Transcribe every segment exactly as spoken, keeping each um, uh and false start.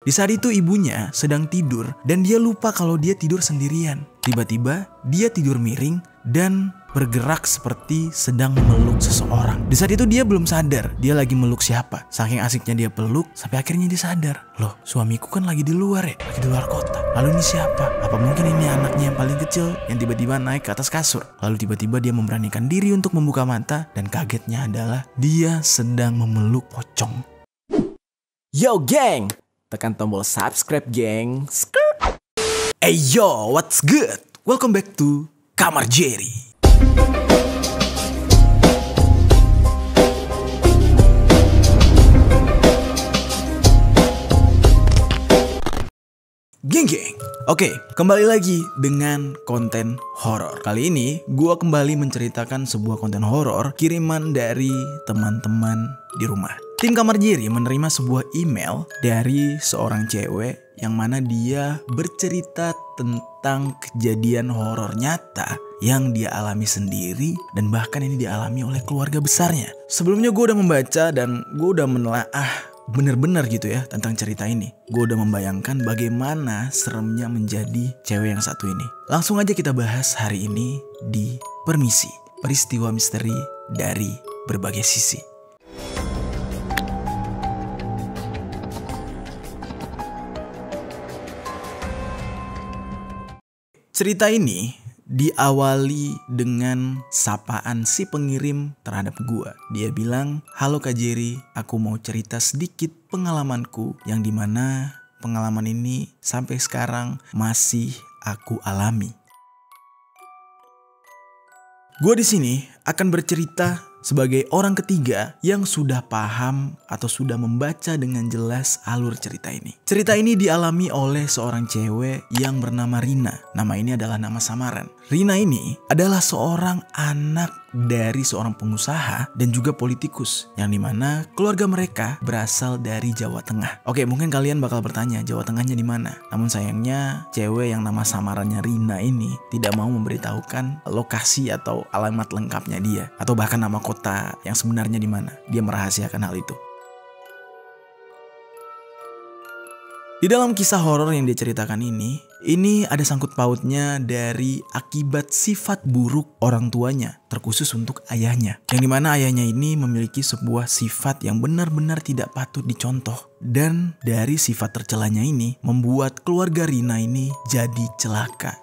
Di saat itu ibunya sedang tidur dan dia lupa kalau dia tidur sendirian. Tiba-tiba dia tidur miring dan bergerak seperti sedang memeluk seseorang. Di saat itu dia belum sadar dia lagi meluk siapa. Saking asiknya dia peluk sampai akhirnya dia sadar. Loh, suamiku kan lagi di luar ya, lagi di luar kota. Lalu ini siapa? Apa mungkin ini anaknya yang paling kecil yang tiba-tiba naik ke atas kasur? Lalu tiba-tiba dia memberanikan diri untuk membuka mata dan kagetnya adalah dia sedang memeluk pocong. Yo geng, tekan tombol subscribe geng. Skrrt. Hey yo, what's good? Welcome back to Kamar Jerry. Geng-geng. Oke, kembali lagi dengan konten horor. Kali ini gue kembali menceritakan sebuah konten horor kiriman dari teman-teman di rumah. Tim Kamar Jerry menerima sebuah email dari seorang cewek yang mana dia bercerita tentang kejadian horor nyata yang dia alami sendiri dan bahkan ini dialami oleh keluarga besarnya. Sebelumnya gue udah membaca dan gue udah menelaah bener-bener gitu ya tentang cerita ini. Gue udah membayangkan bagaimana seremnya menjadi cewek yang satu ini. Langsung aja kita bahas hari ini di Permisi, peristiwa misteri dari berbagai sisi. Cerita ini diawali dengan sapaan si pengirim terhadap gua. Dia bilang, "Halo Kak Jerry, aku mau cerita sedikit pengalamanku yang dimana pengalaman ini sampai sekarang masih aku alami." Gua di sini akan bercerita sebagai orang ketiga yang sudah paham atau sudah membaca dengan jelas alur cerita ini. Cerita ini dialami oleh seorang cewek yang bernama Rina. Nama ini adalah nama samaran. Rina ini adalah seorang anak dari seorang pengusaha dan juga politikus, yang dimana keluarga mereka berasal dari Jawa Tengah. Oke, mungkin kalian bakal bertanya, Jawa Tengahnya di mana? Namun sayangnya cewek yang nama samarannya Rina ini tidak mau memberitahukan lokasi atau alamat lengkapnya dia, atau bahkan nama kota yang sebenarnya di mana. Dia merahasiakan hal itu. Di dalam kisah horor yang dia ceritakan ini, ini ada sangkut pautnya dari akibat sifat buruk orang tuanya, terkhusus untuk ayahnya. Yang dimana ayahnya ini memiliki sebuah sifat yang benar-benar tidak patut dicontoh. Dan dari sifat tercelanya ini membuat keluarga Rina ini jadi celaka.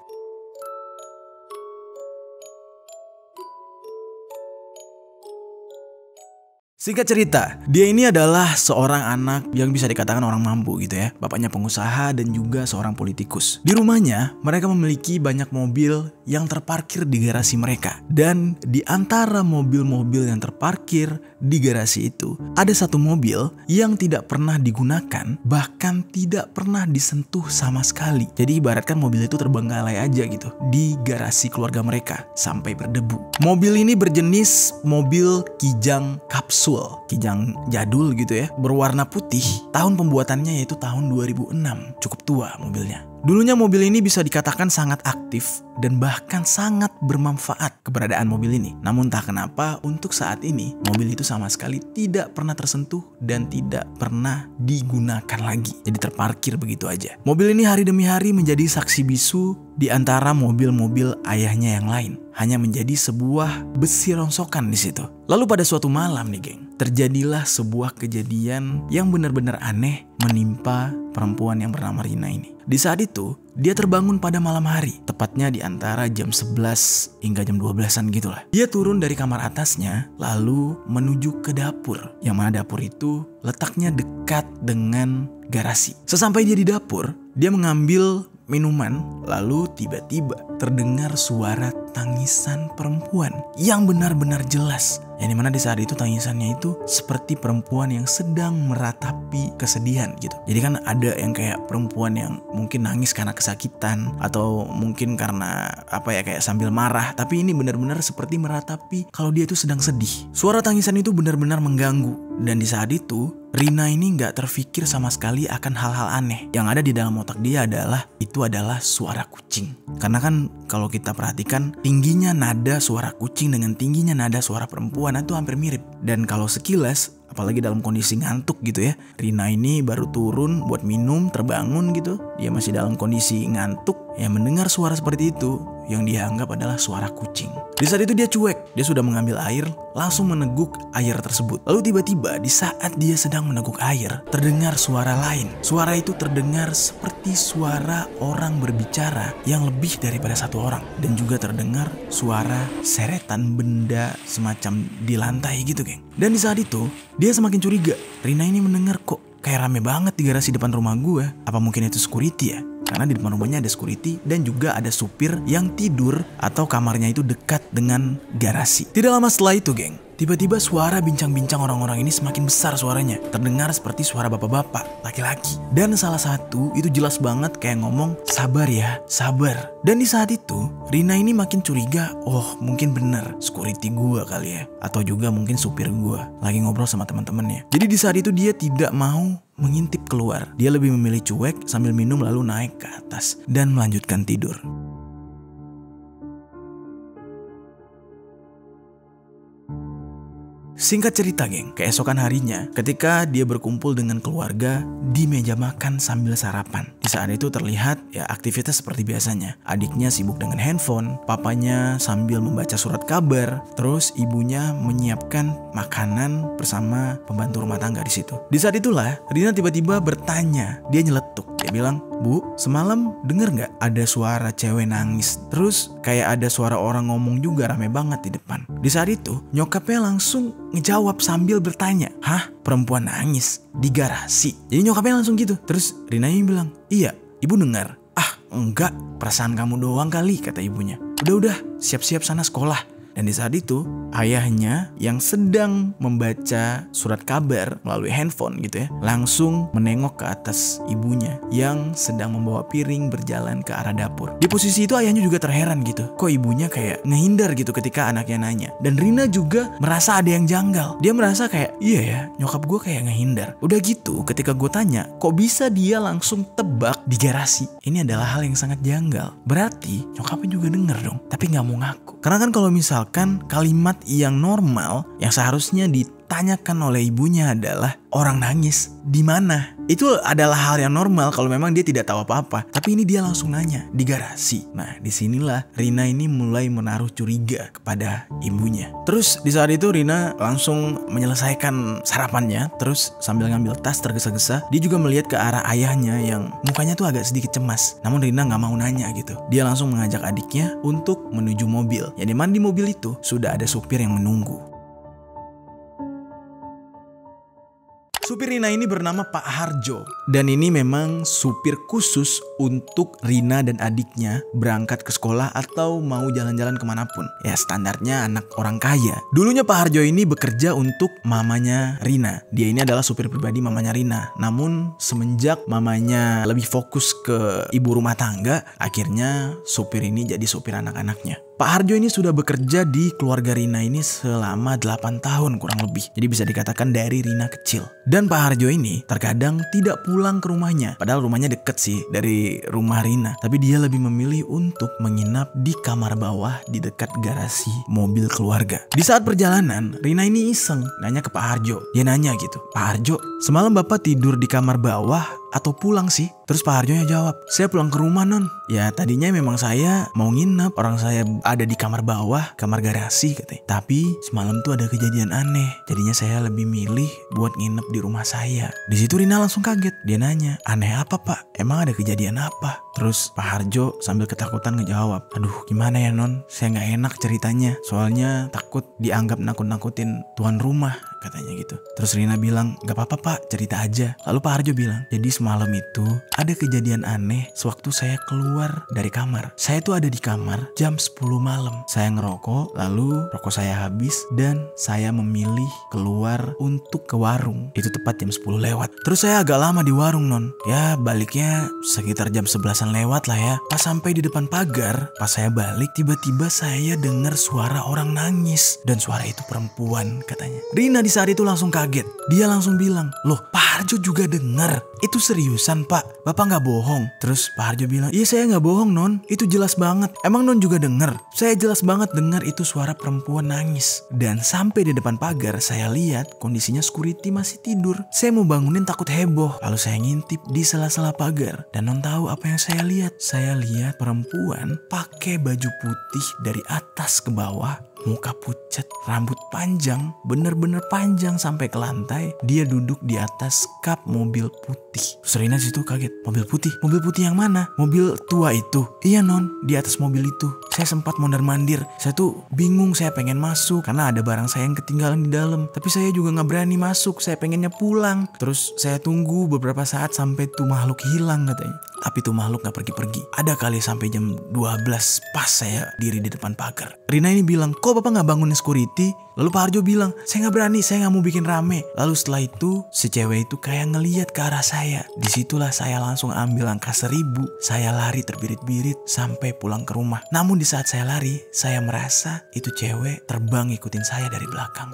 Singkat cerita, dia ini adalah seorang anak yang bisa dikatakan orang mampu gitu ya. Bapaknya pengusaha dan juga seorang politikus. Di rumahnya, mereka memiliki banyak mobil yang terparkir di garasi mereka. Dan di antara mobil-mobil yang terparkir di garasi itu, ada satu mobil yang tidak pernah digunakan, bahkan tidak pernah disentuh sama sekali. Jadi ibaratkan mobil itu terbengkalai aja gitu di garasi keluarga mereka sampai berdebu. Mobil ini berjenis mobil Kijang kapsul. Kijang jadul gitu ya, berwarna putih. Tahun pembuatannya yaitu tahun dua ribu enam. Cukup tua mobilnya. Dulunya mobil ini bisa dikatakan sangat aktif dan bahkan sangat bermanfaat keberadaan mobil ini. Namun tak kenapa untuk saat ini mobil itu sama sekali tidak pernah tersentuh dan tidak pernah digunakan lagi. Jadi terparkir begitu aja. Mobil ini hari demi hari menjadi saksi bisu di antara mobil-mobil ayahnya yang lain. Hanya menjadi sebuah besi rongsokan di situ. Lalu pada suatu malam nih geng, terjadilah sebuah kejadian yang benar-benar aneh menimpa perempuan yang bernama Rina ini. Di saat itu, dia terbangun pada malam hari, tepatnya di antara jam sebelas hingga jam dua belasan gitulah. Dia turun dari kamar atasnya, lalu menuju ke dapur, yang mana dapur itu letaknya dekat dengan garasi. Sesampai dia di dapur, dia mengambil minuman, lalu tiba-tiba terdengar suara tangisan perempuan yang benar-benar jelas. Yang dimana di saat itu tangisannya itu seperti perempuan yang sedang meratapi kesedihan gitu. Jadi kan ada yang kayak perempuan yang mungkin nangis karena kesakitan, atau mungkin karena apa ya, kayak sambil marah. Tapi ini benar-benar seperti meratapi kalau dia itu sedang sedih. Suara tangisan itu benar-benar mengganggu. Dan di saat itu Rina ini gak terfikir sama sekali akan hal-hal aneh. Yang ada di dalam otak dia adalah itu adalah suara kucing. Karena kan kalau kita perhatikan tingginya nada suara kucing dengan tingginya nada suara perempuan itu hampir mirip. Dan kalau sekilas apalagi dalam kondisi ngantuk gitu ya. Rina ini baru turun buat minum, terbangun gitu. Dia masih dalam kondisi ngantuk, ya mendengar suara seperti itu yang dia anggap adalah suara kucing. Di saat itu dia cuek, dia sudah mengambil air, langsung meneguk air tersebut. Lalu tiba-tiba di saat dia sedang meneguk air, terdengar suara lain. Suara itu terdengar seperti suara orang berbicara yang lebih daripada satu orang. Dan juga terdengar suara seretan benda semacam di lantai gitu, geng. Dan di saat itu, dia semakin curiga. Rina ini mendengar kok kayak rame banget di garasi depan rumah gue. Apa mungkin itu security ya? Karena di depan rumahnya ada security dan juga ada supir yang tidur atau kamarnya itu dekat dengan garasi. Tidak lama setelah itu, geng, tiba-tiba suara bincang-bincang orang-orang ini semakin besar suaranya. Terdengar seperti suara bapak-bapak, laki-laki. Dan salah satu itu jelas banget kayak ngomong, sabar ya, sabar. Dan di saat itu, Rina ini makin curiga, oh mungkin bener security gua kali ya. Atau juga mungkin supir gua lagi ngobrol sama teman-temannya. Jadi di saat itu dia tidak mau mengintip keluar. Dia lebih memilih cuek sambil minum lalu naik ke atas dan melanjutkan tidur. Singkat cerita, geng, keesokan harinya ketika dia berkumpul dengan keluarga di meja makan sambil sarapan. Di saat itu terlihat ya aktivitas seperti biasanya. Adiknya sibuk dengan handphone, papanya sambil membaca surat kabar, terus ibunya menyiapkan makanan bersama pembantu rumah tangga di situ. Di saat itulah Rina tiba-tiba bertanya, dia nyeletuk. Dia bilang, "Bu, semalam denger gak ada suara cewek nangis? Terus kayak ada suara orang ngomong juga rame banget di depan." Di saat itu nyokapnya langsung ngejawab sambil bertanya, "Hah? Perempuan nangis di garasi?" Jadi nyokapnya langsung gitu. Terus Rina ini bilang, "Iya, ibu dengar." "Ah, enggak, perasaan kamu doang kali," kata ibunya. "Udah-udah, siap-siap sana sekolah." Dan di saat itu ayahnya yang sedang membaca surat kabar melalui handphone gitu ya, langsung menengok ke atas ibunya yang sedang membawa piring berjalan ke arah dapur. Di posisi itu ayahnya juga terheran gitu, kok ibunya kayak ngehindar gitu ketika anaknya nanya. Dan Rina juga merasa ada yang janggal. Dia merasa kayak, iya ya, nyokap gue kayak ngehindar. Udah gitu ketika gue tanya, kok bisa dia langsung tebak di garasi? Ini adalah hal yang sangat janggal. Berarti nyokapnya juga denger dong, tapi gak mau ngaku. Karena kan kalau misalkan kalimat yang normal yang seharusnya ditanyakan oleh ibunya adalah orang nangis di mana? Itu adalah hal yang normal kalau memang dia tidak tahu apa-apa. Tapi ini dia langsung nanya di garasi. Nah, disinilah Rina ini mulai menaruh curiga kepada ibunya. Terus di saat itu Rina langsung menyelesaikan sarapannya. Terus sambil ngambil tas tergesa-gesa, dia juga melihat ke arah ayahnya yang mukanya tuh agak sedikit cemas. Namun Rina gak mau nanya gitu. Dia langsung mengajak adiknya untuk menuju mobil. Yang dimana di mobil itu sudah ada supir yang menunggu. Supir Rina ini bernama Pak Harjo. Dan ini memang supir khusus untuk Rina dan adiknya berangkat ke sekolah atau mau jalan-jalan kemanapun. Ya standarnya anak orang kaya. Dulunya Pak Harjo ini bekerja untuk mamanya Rina. Dia ini adalah supir pribadi mamanya Rina. Namun semenjak mamanya lebih fokus ke ibu rumah tangga, akhirnya supir ini jadi supir anak-anaknya. Pak Harjo ini sudah bekerja di keluarga Rina ini selama delapan tahun kurang lebih. Jadi bisa dikatakan dari Rina kecil. Dan Pak Harjo ini terkadang tidak pulang ke rumahnya. Padahal rumahnya deket sih dari rumah Rina. Tapi dia lebih memilih untuk menginap di kamar bawah di dekat garasi mobil keluarga. Di saat perjalanan, Rina ini iseng nanya ke Pak Harjo. Dia nanya gitu, "Pak Harjo, semalam Bapak tidur di kamar bawah atau pulang sih?" Terus Pak Harjo jawab, "Saya pulang ke rumah, Non. Ya tadinya memang saya mau nginep, orang saya ada di kamar bawah, kamar garasi," katanya. "Tapi semalam tuh ada kejadian aneh. Jadinya saya lebih milih buat nginep di rumah saya." Di situ Rina langsung kaget. Dia nanya, "Aneh apa, Pak? Emang ada kejadian apa?" Terus Pak Harjo sambil ketakutan ngejawab, "Aduh gimana ya, Non? Saya gak enak ceritanya. Soalnya takut dianggap nakut-nakutin tuan rumah," katanya gitu. Terus Rina bilang, "Gak apa-apa, Pak, cerita aja." Lalu Pak Harjo bilang, "Jadi semalam itu ada kejadian aneh sewaktu saya keluar dari kamar. Saya tuh ada di kamar jam sepuluh malam. Saya ngerokok, lalu rokok saya habis dan saya memilih keluar untuk ke warung. Itu tepat jam sepuluh lewat. Terus saya agak lama di warung, Non. Ya baliknya sekitar jam sebelasan barusan lewat lah ya. Pas sampai di depan pagar, pas saya balik tiba-tiba saya dengar suara orang nangis. Dan suara itu perempuan katanya. Rina di saat itu langsung kaget. Dia langsung bilang, loh Pak Harjo juga dengar. Itu seriusan Pak, Bapak gak bohong. Terus Pak Harjo bilang, iya saya gak bohong Non, itu jelas banget. Emang Non juga dengar? Saya jelas banget dengar itu suara perempuan nangis. Dan sampai di depan pagar saya lihat kondisinya security masih tidur. Saya mau bangunin takut heboh. Lalu saya ngintip di sela-sela pagar. Dan Non tahu apa yang saya lihat? Saya lihat perempuan pakai baju putih dari atas ke bawah. Muka pucat, rambut panjang, bener-bener panjang sampai ke lantai. Dia duduk di atas kap mobil putih. Serina situ kaget, mobil putih? Mobil putih yang mana? Mobil tua itu? Iya Non, di atas mobil itu. Saya sempat mondar-mandir. Saya tuh bingung, saya pengen masuk karena ada barang saya yang ketinggalan di dalam. Tapi saya juga gak berani masuk, saya pengennya pulang. Terus saya tunggu beberapa saat sampai tuh makhluk hilang katanya. Tapi tuh makhluk gak pergi-pergi. Ada kali sampai jam dua belas pas saya diri di depan pagar. Rina ini bilang, kok Bapak gak bangunin security? Lalu Pak Harjo bilang, saya gak berani, saya gak mau bikin rame. Lalu setelah itu, si cewek itu kayak ngeliat ke arah saya. Disitulah saya langsung ambil angka seribu. Saya lari terbirit-birit sampai pulang ke rumah. Namun di saat saya lari, saya merasa itu cewek terbang ikutin saya dari belakang.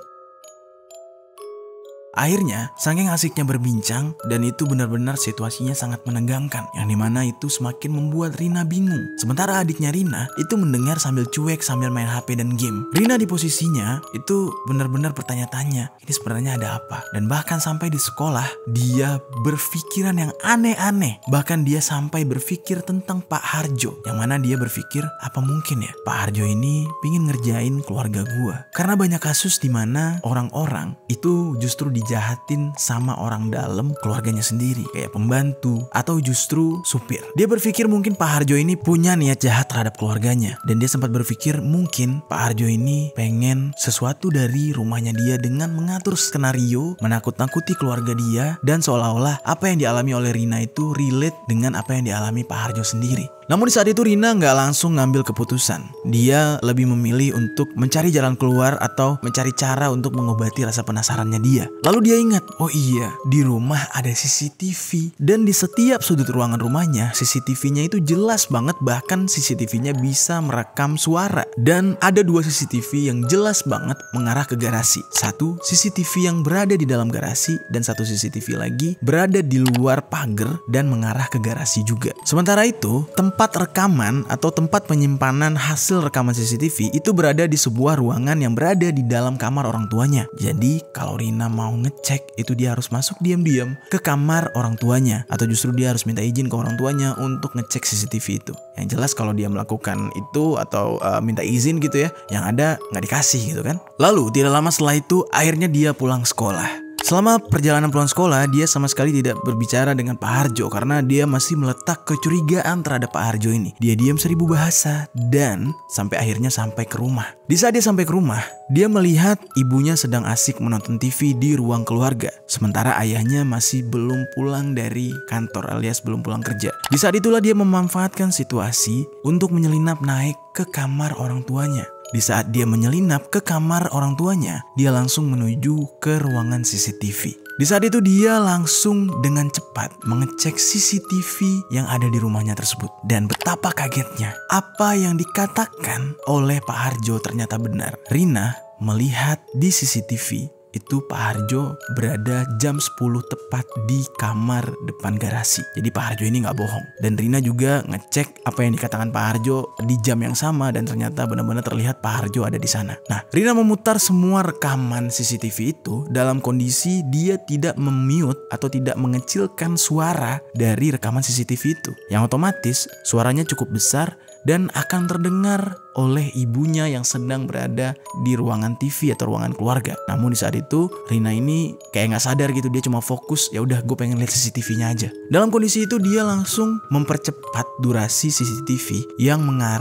Akhirnya, saking asiknya berbincang dan itu benar-benar situasinya sangat menegangkan. Yang dimana itu semakin membuat Rina bingung. Sementara adiknya Rina itu mendengar sambil cuek sambil main H P dan game. Rina di posisinya itu benar-benar bertanya-tanya, ini sebenarnya ada apa? Dan bahkan sampai di sekolah, dia berpikiran yang aneh-aneh. Bahkan dia sampai berpikir tentang Pak Harjo. Yang mana dia berpikir, apa mungkin ya Pak Harjo ini pingin ngerjain keluarga gua. Karena banyak kasus dimana orang-orang itu justru di dijahatin sama orang dalam keluarganya sendiri, kayak pembantu atau justru supir. Dia berpikir mungkin Pak Harjo ini punya niat jahat terhadap keluarganya. Dan dia sempat berpikir mungkin Pak Harjo ini pengen sesuatu dari rumahnya dia dengan mengatur skenario, menakut-nakuti keluarga dia. Dan seolah-olah apa yang dialami oleh Rina itu relate dengan apa yang dialami Pak Harjo sendiri. Namun di saat itu Rina nggak langsung ngambil keputusan. Dia lebih memilih untuk mencari jalan keluar atau mencari cara untuk mengobati rasa penasarannya dia. Lalu dia ingat, oh iya, di rumah ada C C T V. Dan di setiap sudut ruangan rumahnya, C C T V-nya itu jelas banget. Bahkan C C T V-nya bisa merekam suara. Dan ada dua C C T V yang jelas banget mengarah ke garasi. Satu C C T V yang berada di dalam garasi, dan satu C C T V lagi berada di luar pagar dan mengarah ke garasi juga. Sementara itu, tempat rekaman atau tempat penyimpanan hasil rekaman C C T V itu berada di sebuah ruangan yang berada di dalam kamar orang tuanya. Jadi kalau Rina mau ngecek, itu dia harus masuk diam-diam ke kamar orang tuanya, atau justru dia harus minta izin ke orang tuanya untuk ngecek C C T V itu. Yang jelas kalau dia melakukan itu atau uh, minta izin gitu ya, yang ada nggak dikasih gitu kan. Lalu tidak lama setelah itu akhirnya dia pulang sekolah. Selama perjalanan pulang sekolah, dia sama sekali tidak berbicara dengan Pak Harjo karena dia masih meletak kecurigaan terhadap Pak Harjo ini. Dia diam seribu bahasa dan sampai akhirnya sampai ke rumah. Di saat dia sampai ke rumah, dia melihat ibunya sedang asik menonton T V di ruang keluarga. Sementara ayahnya masih belum pulang dari kantor alias belum pulang kerja. Di saat itulah dia memanfaatkan situasi untuk menyelinap naik ke kamar orang tuanya. Di saat dia menyelinap ke kamar orang tuanya, dia langsung menuju ke ruangan C C T V. Di saat itu dia langsung dengan cepat mengecek C C T V yang ada di rumahnya tersebut. Dan betapa kagetnya, apa yang dikatakan oleh Pak Harjo ternyata benar. Rina melihat di C C T V itu Pak Harjo berada jam sepuluh tepat di kamar depan garasi. Jadi Pak Harjo ini gak bohong. Dan Rina juga ngecek apa yang dikatakan Pak Harjo di jam yang sama, dan ternyata benar-benar terlihat Pak Harjo ada di sana. Nah, Rina memutar semua rekaman C C T V itu dalam kondisi dia tidak memute atau tidak mengecilkan suara dari rekaman C C T V itu. Yang otomatis suaranya cukup besar dan akan terdengar oleh ibunya yang sedang berada di ruangan T V atau ruangan keluarga. Namun di saat itu Rina ini kayak nggak sadar gitu, dia cuma fokus, ya udah gue pengen lihat C C T V-nya aja. Dalam kondisi itu dia langsung mempercepat durasi C C T V yang mengarah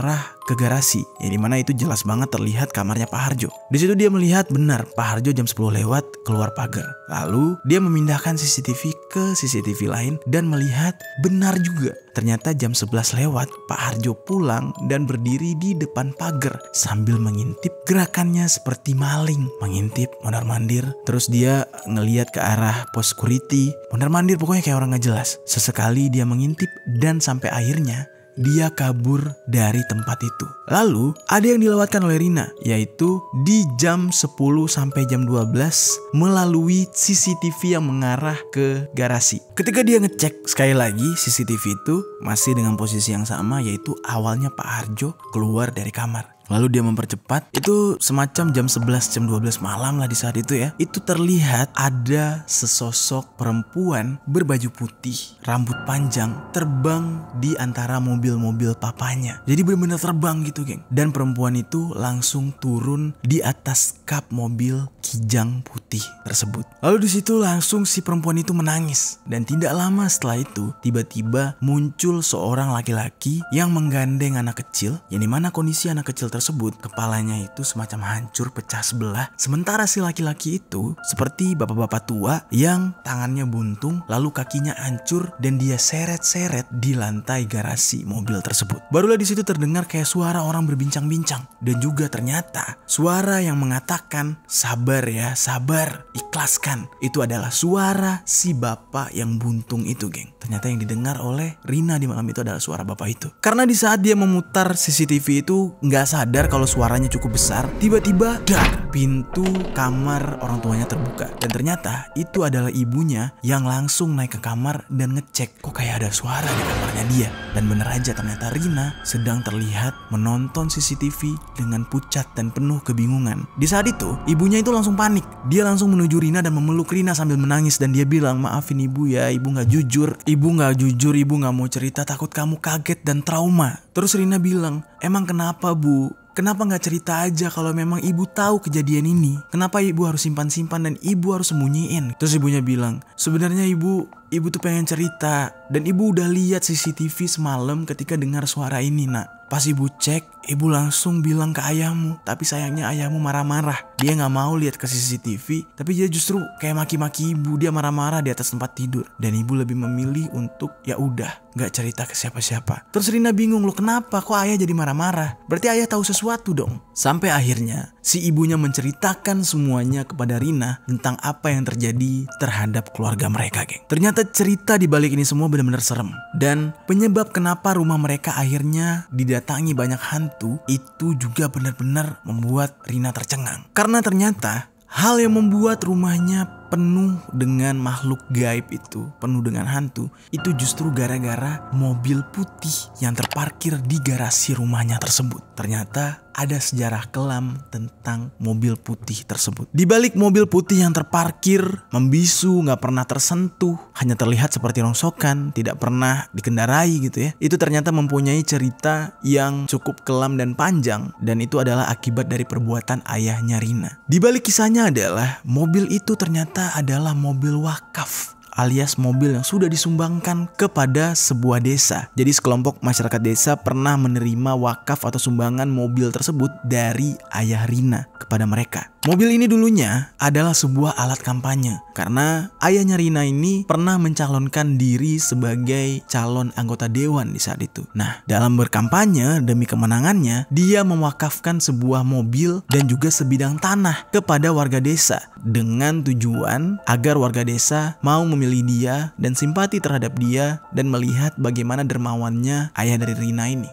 ke garasi, yang dimana itu jelas banget terlihat kamarnya Pak Harjo. Di situ dia melihat benar Pak Harjo jam sepuluh lewat keluar pagar. Lalu dia memindahkan C C T V ke C C T V lain dan melihat benar juga. Ternyata jam sebelas lewat Pak Harjo pulang dan berdiri di depan pagar sambil mengintip. Gerakannya seperti maling, mengintip, mondar-mandir. Terus dia ngeliat ke arah pos security, mondar-mandir, pokoknya kayak orang gak jelas. Sesekali dia mengintip dan sampai akhirnya dia kabur dari tempat itu. Lalu ada yang dilewatkan oleh Rina, yaitu di jam sepuluh sampai jam dua belas melalui C C T V yang mengarah ke garasi. Ketika dia ngecek sekali lagi, C C T V itu masih dengan posisi yang sama, yaitu awalnya Pak Harjo keluar dari kamar. Lalu dia mempercepat, itu semacam jam sebelas, jam dua belas malam lah di saat itu ya. Itu terlihat ada sesosok perempuan berbaju putih, rambut panjang, terbang di antara mobil-mobil papanya. Jadi benar-benar terbang gitu geng. Dan perempuan itu langsung turun di atas kap mobil Kijang putih tersebut. Lalu di situ langsung si perempuan itu menangis. Dan tidak lama setelah itu, tiba-tiba muncul seorang laki-laki yang menggandeng anak kecil, yang dimana kondisi anak kecil tersebut tersebut kepalanya itu semacam hancur pecah sebelah. Sementara si laki-laki itu seperti bapak-bapak tua yang tangannya buntung, lalu kakinya hancur dan dia seret-seret di lantai garasi mobil tersebut. Barulah di situ terdengar kayak suara orang berbincang-bincang dan juga ternyata suara yang mengatakan sabar ya, sabar, ikhlaskan. Itu adalah suara si bapak yang buntung itu geng. Ternyata yang didengar oleh Rina di malam itu adalah suara bapak itu. Karena di saat dia memutar C C T V itu nggak sadar kalau suaranya cukup besar, tiba-tiba dar, pintu kamar orang tuanya terbuka dan ternyata itu adalah ibunya yang langsung naik ke kamar dan ngecek kok kayak ada suara di kamarnya dia. Dan bener aja ternyata Rina sedang terlihat menonton C C T V dengan pucat dan penuh kebingungan. Di saat itu ibunya itu langsung panik, dia langsung menuju Rina dan memeluk Rina sambil menangis dan dia bilang, maafin ibu ya, ibu nggak jujur, ibu nggak jujur, ibu nggak mau cerita, takut kamu kaget dan trauma. Terus Rina bilang, emang kenapa bu? Kenapa gak cerita aja kalau memang ibu tahu kejadian ini? Kenapa ibu harus simpan-simpan dan ibu harus sembunyiin? Terus ibunya bilang, sebenarnya ibu, ibu tuh pengen cerita. Dan ibu udah lihat C C T V semalam ketika dengar suara ini nak. Pas ibu cek, ibu langsung bilang ke ayahmu. Tapi sayangnya ayahmu marah-marah. Dia gak mau lihat ke C C T V. Tapi dia justru kayak maki-maki ibu. Dia marah-marah di atas tempat tidur. Dan ibu lebih memilih untuk ya udah gak cerita ke siapa-siapa. Terus Rina bingung, loh kenapa kok ayah jadi marah-marah? Berarti ayah tahu sesuatu dong. Sampai akhirnya si ibunya menceritakan semuanya kepada Rina tentang apa yang terjadi terhadap keluarga mereka geng. Ternyata cerita di balik ini semua benar-benar serem. Dan penyebab kenapa rumah mereka akhirnya didatangi banyak hantu itu juga benar-benar membuat Rina tercengang. Karena ternyata hal yang membuat rumahnya penuh dengan makhluk gaib itu, penuh dengan hantu, itu justru gara-gara mobil putih yang terparkir di garasi rumahnya tersebut. Ternyata ada sejarah kelam tentang mobil putih tersebut. Di balik mobil putih yang terparkir, membisu, gak pernah tersentuh, hanya terlihat seperti rongsokan, tidak pernah dikendarai gitu ya. Itu ternyata mempunyai cerita yang cukup kelam dan panjang, dan itu adalah akibat dari perbuatan ayahnya Rina. Di balik kisahnya adalah mobil itu ternyata adalah mobil wakaf, alias mobil yang sudah disumbangkan kepada sebuah desa. Jadi sekelompok masyarakat desa pernah menerima wakaf atau sumbangan mobil tersebut dari ayah Rina kepada mereka. Mobil ini dulunya adalah sebuah alat kampanye karena ayahnya Rina ini pernah mencalonkan diri sebagai calon anggota dewan di saat itu. Nah, dalam berkampanye demi kemenangannya, dia mewakafkan sebuah mobil dan juga sebidang tanah kepada warga desa dengan tujuan agar warga desa mau memilih dia dan simpati terhadap dia dan melihat bagaimana dermawannya ayah dari Rina ini.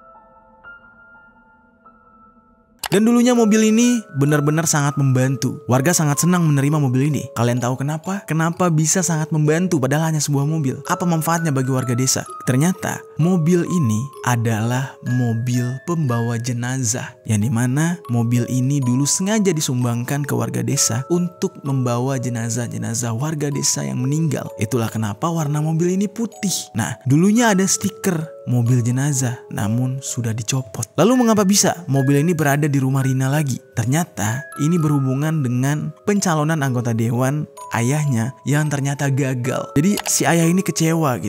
Dan dulunya mobil ini benar-benar sangat membantu. Warga sangat senang menerima mobil ini. Kalian tahu kenapa? Kenapa bisa sangat membantu padahal hanya sebuah mobil? Apa manfaatnya bagi warga desa? Ternyata mobil ini adalah mobil pembawa jenazah. Yang dimana mobil ini dulu sengaja disumbangkan ke warga desa untuk membawa jenazah-jenazah warga desa yang meninggal. Itulah kenapa warna mobil ini putih. Nah, dulunya ada stiker mobil jenazah, namun sudah dicopot. Lalu mengapa bisa mobil ini berada di rumah Rina lagi? Ternyata ini berhubungan dengan pencalonan anggota dewan ayahnya yang ternyata gagal. Jadi si ayah ini kecewa gitu.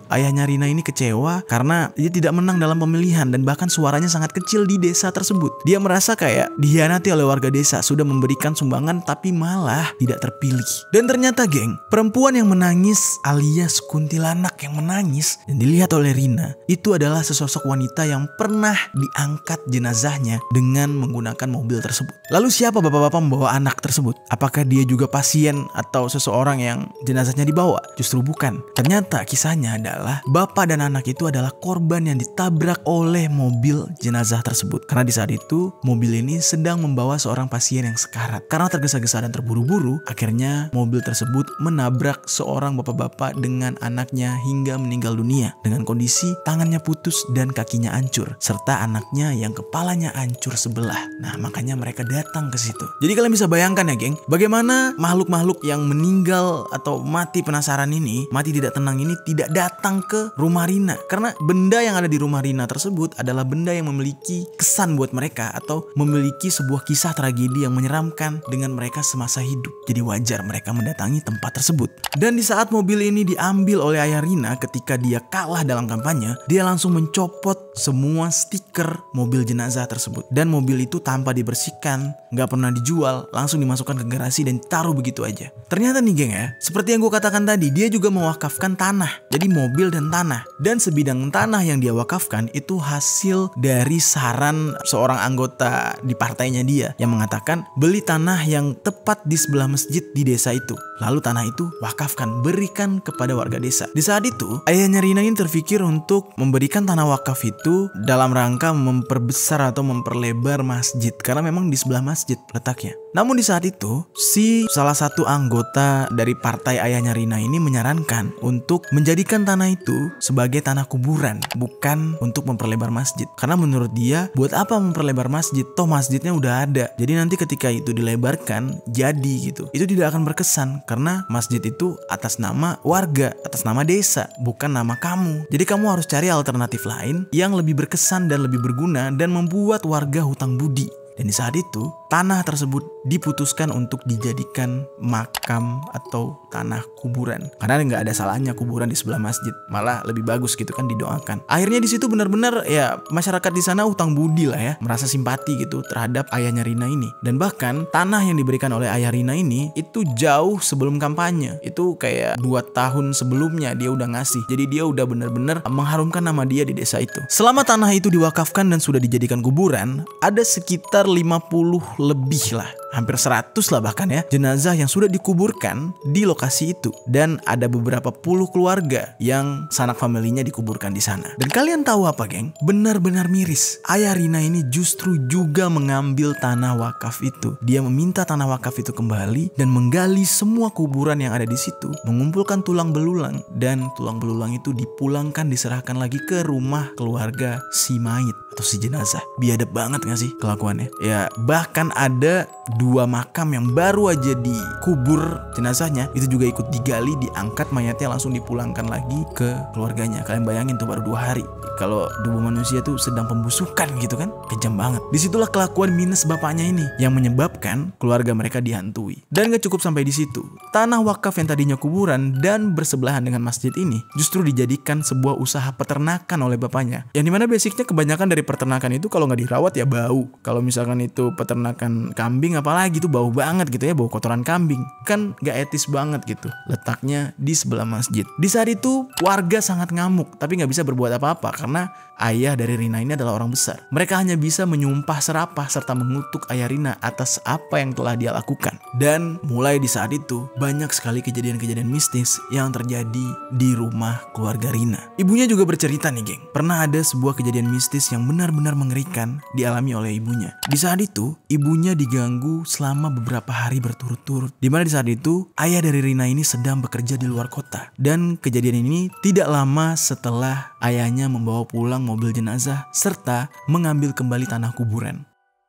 ayahnya Rina ini kecewa karena dia tidak menang dalam pemilihan dan bahkan suaranya sangat kecil di desa tersebut. Dia merasa kayak dihianati oleh warga desa, sudah memberikan sumbangan tapi malah tidak terpilih. Dan ternyata geng, perempuan yang menangis alias kuntilanak yang menangis dan dilihat oleh Rina itu adalah sesosok wanita yang pernah diangkat jenazahnya dengan menggunakan mobil tersebut. Lalu siapa bapak-bapak membawa anak tersebut? Apakah dia juga pasien atau seseorang yang jenazahnya dibawa? Justru bukan. Ternyata kisahnya adalah bapak dan anak itu adalah korban yang ditabrak oleh mobil jenazah tersebut. Karena di saat itu mobil ini sedang membawa seorang pasien yang sekarat. Karena tergesa-gesa dan terburu-buru, akhirnya mobil tersebut menabrak seorang bapak-bapak dengan anaknya hingga meninggal dunia dengan kondisi tangannya putus dan kakinya hancur, serta anaknya yang kepalanya hancur sebelah. Nah, makanya mereka datang ke situ. Jadi kalian bisa bayangkan ya, geng, bagaimana makhluk-makhluk yang meninggal atau mati penasaran ini, mati tidak tenang ini tidak datang ke rumah Rina. Karena benda yang ada di rumah Rina tersebut adalah benda yang memiliki kesan buat mereka atau memiliki sebuah kisah tragedi yang menyeramkan dengan mereka semasa hidup. Jadi wajar mereka mendatangi tempat tersebut. Dan di saat mobil ini diambil oleh ayah Rina ketika dia kalah dalam kampanye, dia langsung mencopot semua stiker mobil jenazah tersebut. Dan mobil itu tanpa dibersihkan, nggak pernah dijual, langsung dimasukkan ke garasi dan taruh begitu aja. Ternyata nih geng ya, seperti yang gue katakan tadi, dia juga mewakafkan tanah. Jadi mobil dan tanah. Dan sebidang tanah yang dia wakafkan itu hasil dari saran seorang anggota di partainya dia yang mengatakan beli tanah yang tepat di sebelah masjid di desa itu. Lalu tanah itu wakafkan, berikan kepada warga desa. Di saat itu, ayahnya Rina ini terpikir untuk memberikan tanah wakaf itu dalam rangka memperbesar atau memperlebar masjid. Karena memang di sebelah masjid letaknya. Namun di saat itu, si salah satu anggota dari partai ayahnya Rina ini menyarankan untuk menjadikan tanah itu sebagai tanah kuburan, bukan untuk memperlebar masjid. Karena menurut dia, buat apa memperlebar masjid? Toh masjidnya udah ada. Jadi nanti ketika itu dilebarkan, jadi gitu. Itu tidak akan berkesan. Karena masjid itu atas nama warga, atas nama desa, bukan nama kamu. Jadi kamu harus cari alternatif lain yang lebih berkesan dan lebih berguna dan membuat warga hutang budi. Dan di saat itu, tanah tersebut diputuskan untuk dijadikan makam atau tanah kuburan. Karena nggak ada salahnya kuburan di sebelah masjid, malah lebih bagus gitu kan didoakan. Akhirnya di situ benar-benar ya masyarakat di sana hutang budi lah ya, merasa simpati gitu terhadap ayahnya Rina ini. Dan bahkan tanah yang diberikan oleh ayah Rina ini itu jauh sebelum kampanye. Itu kayak dua tahun sebelumnya dia udah ngasih. Jadi dia udah benar-benar mengharumkan nama dia di desa itu. Selama tanah itu diwakafkan dan sudah dijadikan kuburan, ada sekitar lima puluh lebih lah, hampir seratus lah bahkan ya, jenazah yang sudah dikuburkan di lokasi itu. Dan ada beberapa puluh keluarga yang sanak familinya dikuburkan di sana. Dan kalian tahu apa geng? Benar-benar miris. Ayah Rina ini justru juga mengambil tanah wakaf itu. Dia meminta tanah wakaf itu kembali dan menggali semua kuburan yang ada di situ, mengumpulkan tulang belulang, dan tulang belulang itu dipulangkan, diserahkan lagi ke rumah keluarga si mayit atau si jenazah. Biadab banget gak sih kelakuannya? Ya bahkan ada dua makam yang baru aja dikubur jenazahnya, itu juga ikut digali, diangkat mayatnya, langsung dipulangkan lagi ke keluarganya. Kalian bayangin tuh baru dua hari. Kalau tubuh manusia tuh sedang pembusukan gitu kan, kejam banget. Disitulah kelakuan minus bapaknya ini yang menyebabkan keluarga mereka dihantui. Dan gak cukup sampai di situ, tanah wakaf yang tadinya kuburan dan bersebelahan dengan masjid ini justru dijadikan sebuah usaha peternakan oleh bapaknya. Yang dimana basicnya kebanyakan dari peternakan itu kalau nggak dirawat ya bau. Kalau misalkan itu peternakan kambing apalagi tuh bau banget gitu ya, bau kotoran kambing. Kan gak etis banget gitu. Letaknya di sebelah masjid. Di saat itu warga sangat ngamuk tapi gak bisa berbuat apa-apa karena ayah dari Rina ini adalah orang besar. Mereka hanya bisa menyumpah serapah serta mengutuk ayah Rina atas apa yang telah dia lakukan. Dan mulai di saat itu banyak sekali kejadian-kejadian mistis yang terjadi di rumah keluarga Rina. Ibunya juga bercerita nih geng, pernah ada sebuah kejadian mistis yang benar-benar mengerikan dialami oleh ibunya. Di saat itu ibunya diganggu selama beberapa hari berturut-turut. Dimana di saat itu ayah dari Rina ini sedang bekerja di luar kota. Dan kejadian ini tidak lama setelah ayahnya membawa pulang mobil jenazah serta mengambil kembali tanah kuburan.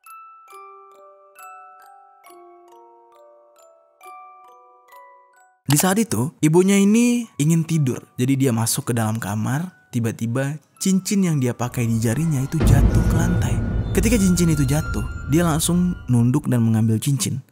Di saat itu ibunya ini ingin tidur, jadi dia masuk ke dalam kamar. Tiba-tiba cincin yang dia pakai di jarinya itu jatuh ke lantai. Ketika cincin itu jatuh, dia langsung nunduk dan mengambil cincin.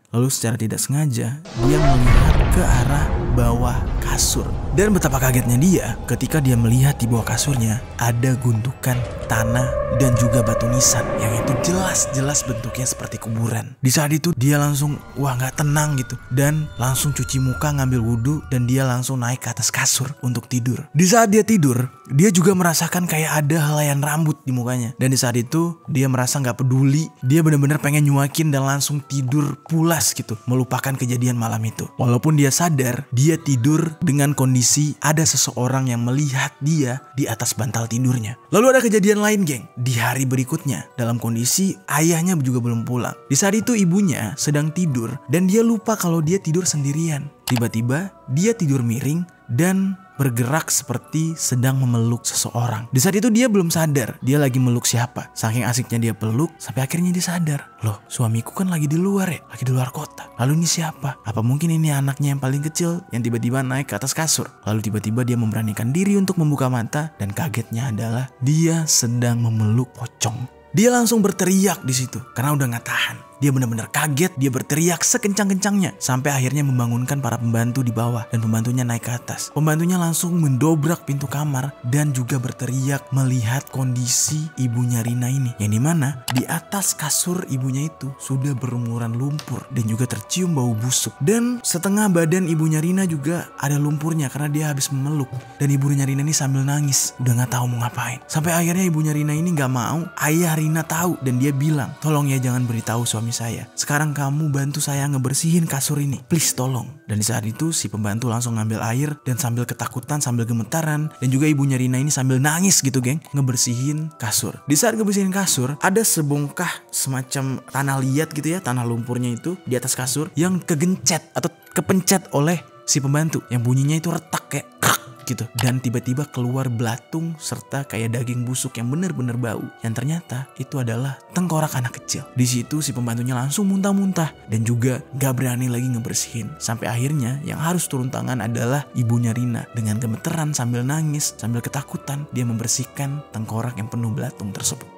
Lalu secara tidak sengaja dia melihat ke arah bawah kasur. Dan betapa kagetnya dia ketika dia melihat di bawah kasurnya ada gundukan tanah dan juga batu nisan yang itu jelas-jelas bentuknya seperti kuburan. Di saat itu dia langsung wah gak tenang gitu, dan langsung cuci muka, ngambil wudhu, dan dia langsung naik ke atas kasur untuk tidur. Di saat dia tidur, dia juga merasakan kayak ada helaian rambut di mukanya. Dan di saat itu dia merasa gak peduli, dia benar-benar pengen nyuakin dan langsung tidur pulas gitu, melupakan kejadian malam itu. Walaupun dia sadar, dia tidur dengan kondisi ada seseorang yang melihat dia di atas bantal tidurnya. Lalu ada kejadian lain, geng. Di hari berikutnya, dalam kondisi ayahnya juga belum pulang. Di saat itu ibunya sedang tidur dan dia lupa kalau dia tidur sendirian. Tiba-tiba dia tidur miring dan bergerak seperti sedang memeluk seseorang. Di saat itu dia belum sadar dia lagi meluk siapa. Saking asiknya dia peluk sampai akhirnya dia sadar, loh suamiku kan lagi di luar ya, lagi di luar kota. Lalu ini siapa? Apa mungkin ini anaknya yang paling kecil yang tiba-tiba naik ke atas kasur? Lalu tiba-tiba dia memberanikan diri untuk membuka mata dan kagetnya adalah dia sedang memeluk pocong. Dia langsung berteriak di situ karena udah gak tahan. Dia benar-benar kaget, dia berteriak sekencang-kencangnya sampai akhirnya membangunkan para pembantu di bawah dan pembantunya naik ke atas. Pembantunya langsung mendobrak pintu kamar dan juga berteriak melihat kondisi ibunya Rina ini, yang dimana di atas kasur ibunya itu sudah berlumuran lumpur dan juga tercium bau busuk. Dan setengah badan ibunya Rina juga ada lumpurnya karena dia habis memeluk. Dan ibunya Rina ini sambil nangis, udah gak tahu mau ngapain. Sampai akhirnya ibunya Rina ini gak mau ayah Rina tahu dan dia bilang, tolong ya jangan beritahu suami saya. Sekarang kamu bantu saya ngebersihin kasur ini, please tolong. Dan di saat itu si pembantu langsung ngambil air dan sambil ketakutan, sambil gemetaran, dan juga ibunya Rina ini sambil nangis gitu geng, ngebersihin kasur. Di saat ngebersihin kasur ada sebongkah semacam tanah liat gitu ya, tanah lumpurnya itu di atas kasur yang kegencet atau kepencet oleh si pembantu, yang bunyinya itu retak kayak krak gitu. Dan tiba-tiba keluar belatung serta kayak daging busuk yang benar-benar bau, yang ternyata itu adalah tengkorak anak kecil. Di situ si pembantunya langsung muntah-muntah dan juga gak berani lagi ngebersihin. Sampai akhirnya yang harus turun tangan adalah ibunya Rina. Dengan gemeteran sambil nangis, sambil ketakutan, dia membersihkan tengkorak yang penuh belatung tersebut.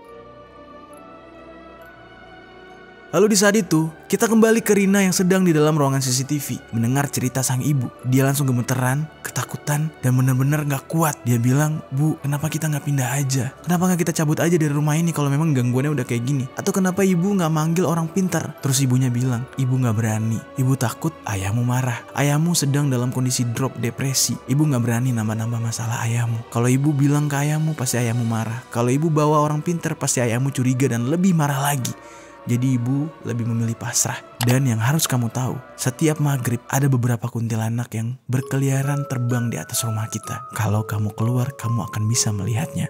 Lalu di saat itu, kita kembali ke Rina yang sedang di dalam ruangan C C T V mendengar cerita sang ibu. Dia langsung gemeteran, ketakutan, dan benar-benar gak kuat. Dia bilang, Bu, kenapa kita gak pindah aja? Kenapa gak kita cabut aja dari rumah ini kalau memang gangguannya udah kayak gini? Atau kenapa ibu gak manggil orang pintar? Terus ibunya bilang, ibu gak berani. Ibu takut ayahmu marah. Ayahmu sedang dalam kondisi drop depresi. Ibu gak berani nambah-nambah masalah ayahmu. Kalau ibu bilang ke ayahmu, pasti ayahmu marah. Kalau ibu bawa orang pintar, pasti ayahmu curiga dan lebih marah lagi. Jadi ibu lebih memilih pasrah. Dan yang harus kamu tahu, setiap maghrib ada beberapa kuntilanak yang berkeliaran terbang di atas rumah kita. Kalau kamu keluar, kamu akan bisa melihatnya.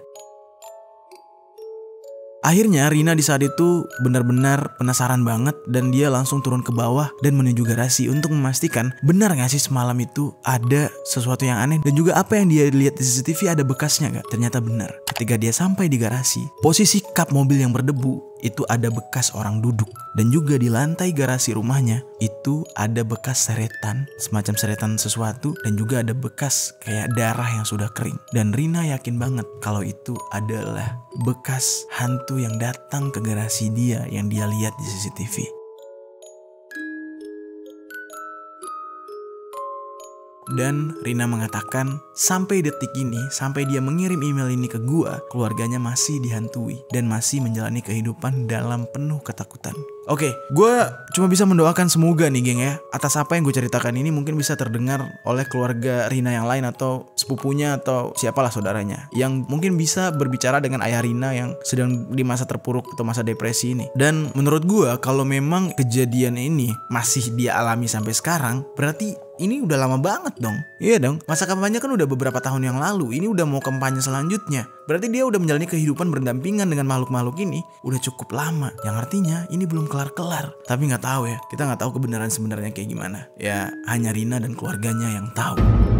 Akhirnya Rina di saat itu benar-benar penasaran banget dan dia langsung turun ke bawah dan menuju garasi untuk memastikan benar gak sih semalam itu ada sesuatu yang aneh dan juga apa yang dia lihat di C C T V ada bekasnya gak? Ternyata benar. Ketika dia sampai di garasi, posisi kap mobil yang berdebu itu ada bekas orang duduk, dan juga di lantai garasi rumahnya itu ada bekas seretan, semacam seretan sesuatu, dan juga ada bekas kayak darah yang sudah kering. Dan Rina yakin banget kalau itu adalah bekas hantu yang datang ke garasi dia yang dia lihat di C C T V. Dan Rina mengatakan sampai detik ini, sampai dia mengirim email ini ke gua, keluarganya masih dihantui dan masih menjalani kehidupan dalam penuh ketakutan. Oke, gua cuma bisa mendoakan semoga nih geng ya, atas apa yang gue ceritakan ini mungkin bisa terdengar oleh keluarga Rina yang lain atau sepupunya atau siapalah saudaranya yang mungkin bisa berbicara dengan ayah Rina yang sedang di masa terpuruk atau masa depresi ini. Dan menurut gua kalau memang kejadian ini masih dia alami sampai sekarang, berarti ini udah lama banget dong. Iya dong, masa kampanye kan udah beberapa tahun yang lalu. Ini udah mau kampanye selanjutnya. Berarti dia udah menjalani kehidupan berdampingan dengan makhluk-makhluk ini udah cukup lama. Yang artinya ini belum kelar-kelar. Tapi gak tahu ya, kita gak tahu kebenaran sebenarnya kayak gimana. Ya hanya Rina dan keluarganya yang tahu.